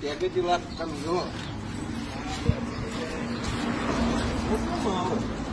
pega de lá com a camisola. Muito mal.